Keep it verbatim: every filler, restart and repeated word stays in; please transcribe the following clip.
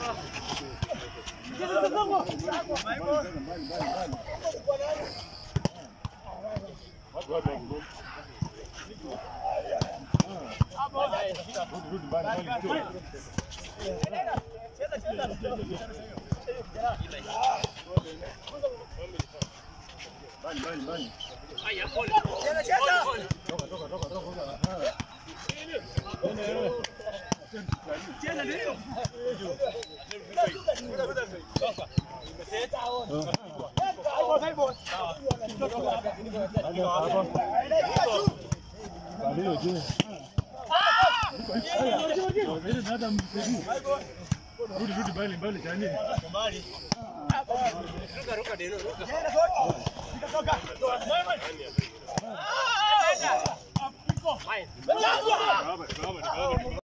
Rudi rudi mbali mbali jani. Mbali. Ruka ruka deno ruka. Toka. Ah! Apiko. Hai.